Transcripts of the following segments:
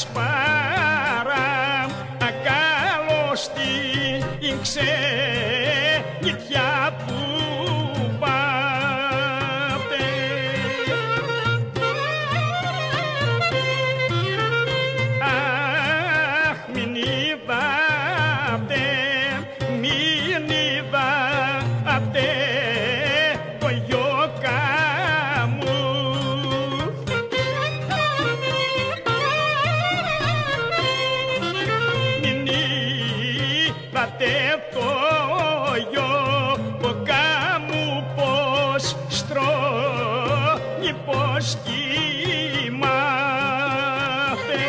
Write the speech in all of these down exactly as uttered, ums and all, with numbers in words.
παρά ακάλωστη η ξενιτιά που πάτε. Αχ, μην είδατε, μην είδατε το γιώκα μου. Μην είδατε το γιώκα μου πως στρώνει, πως κοιμάται.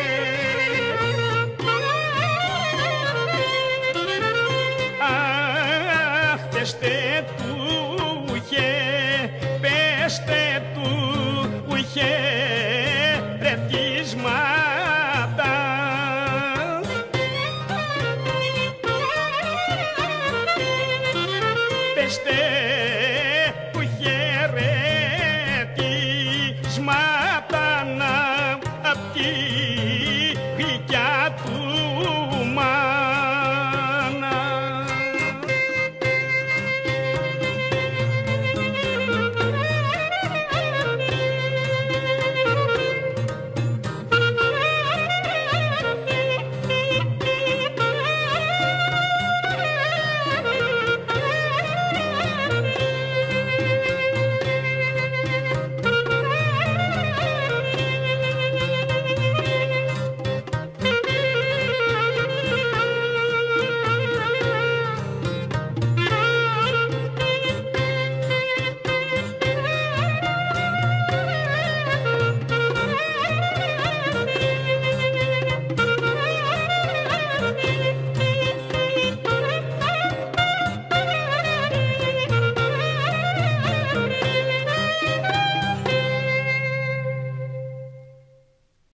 Αχ, πεστε του είχε, πεστε του είχε ρετίσματα. Πεστε που είχε ρετίσματα.